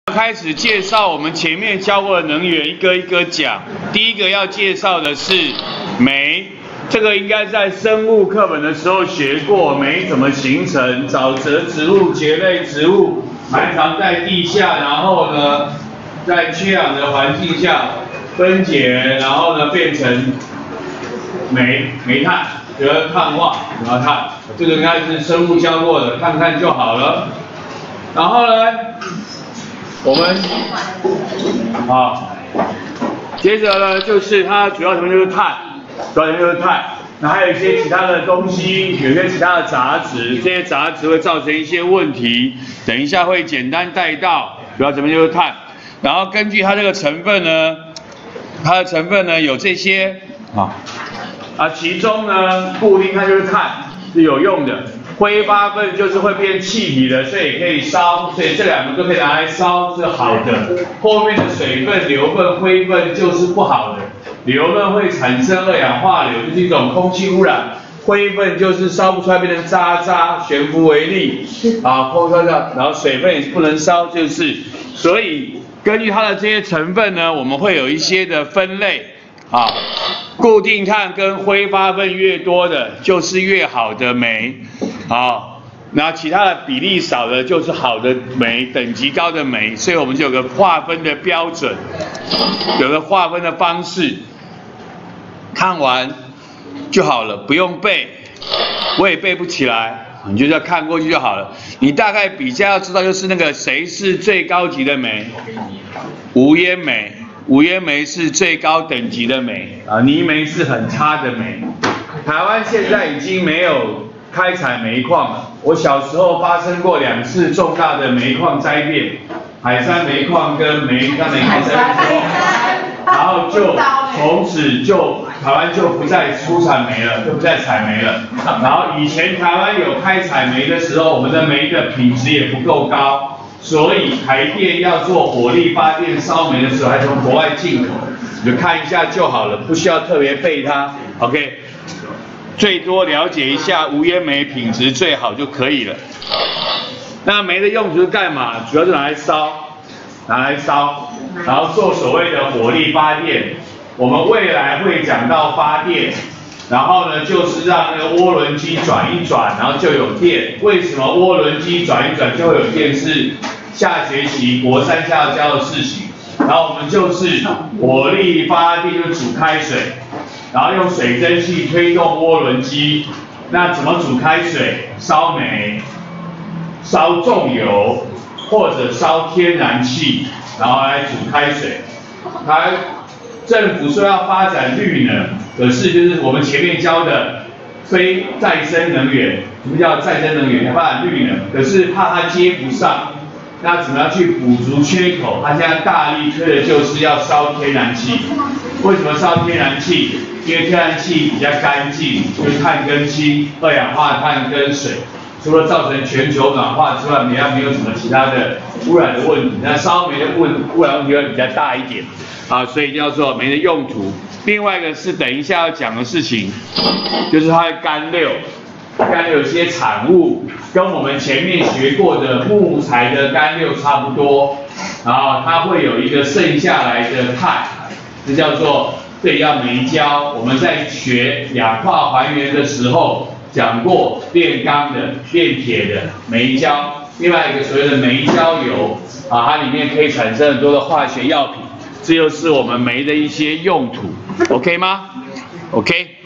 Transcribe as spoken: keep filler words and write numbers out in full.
开始介绍我们前面教过的能源，一个一个讲。第一个要介绍的是酶，这个应该在生物课本的时候学过，酶怎么形成？沼泽植物、蕨类植物埋藏在地下，然后呢，在缺氧的环境下分解，然后呢变成煤煤炭和碳化二碳，这个应该是生物教过的，看看就好了。然后呢？ 我们啊，接着呢，就是它主要成分就是碳，主要成分就是碳。那还有一些其他的东西，有些其他的杂质，这些杂质会造成一些问题。等一下会简单带到，主要成分就是碳。然后根据它这个成分呢，它的成分呢有这些啊啊，其中呢固定它就是碳是有用的。 挥发分就是会变气体的，所以也可以烧，所以这两个都可以拿来烧是好的。后面的水分、硫分、灰分就是不好的。硫呢会产生二氧化硫，就是一种空气污染；灰分就是烧不出来，变成渣渣，悬浮微粒啊，空烧掉。然后水分也不能烧，就是。所以根据它的这些成分呢，我们会有一些的分类啊。 固定碳跟挥发分越多的，就是越好的酶，好，那其他的比例少的，就是好的酶，等级高的酶，所以我们就有个划分的标准，有个划分的方式，看完就好了，不用背，我也背不起来，你就要看过去就好了。你大概比较要知道，就是那个谁是最高级的酶，无烟酶。 无烟煤是最高等级的煤啊，泥煤是很差的煤。台湾现在已经没有开采煤矿了。我小时候发生过两次重大的煤矿灾变，海山煤矿跟煤炭煤矿灾变，然后就从此就台湾就不再出产煤了，就不再采煤了。然后以前台湾有开采煤的时候，我们的煤的品质也不够高。 所以台电要做火力发电烧煤的时候，还从国外进口，你就看一下就好了，不需要特别背它。OK， 最多了解一下无烟煤品质最好就可以了。那煤的用途是干嘛？主要是拿来烧，拿来烧，然后做所谓的火力发电。我们未来会讲到发电。 然后呢，就是让那个涡轮机转一转，然后就有电。为什么涡轮机转一转就会有电？是下学期国三下要教的事情。然后我们就是火力发电，就煮开水，然后用水蒸气推动涡轮机。那怎么煮开水？烧煤、烧重油或者烧天然气，然后来煮开水。它 政府说要发展绿能，可是就是我们前面教的非再生能源，什么叫再生能源？要发展绿能，可是怕它接不上，那怎么样去补足缺口？它现在大力推的就是要烧天然气。为什么烧天然气？因为天然气比较干净，就是碳跟氢、二氧化碳跟水。 除了造成全球暖化之外，没有没有什么其他的污染的问题。那烧煤的污污染问题会比较大一点，啊，所以叫做煤的用途。另外一个是等一下要讲的事情，就是它的干六，干六有些产物跟我们前面学过的木材的干六差不多，然后它会有一个剩下来的碳，这叫做这里叫煤胶。我们在学氧化还原的时候。 讲过炼钢的、炼铁的煤胶，另外一个所谓的煤焦油啊，它里面可以产生很多的化学药品，这就是我们煤的一些用途 ，OK 吗 ？OK。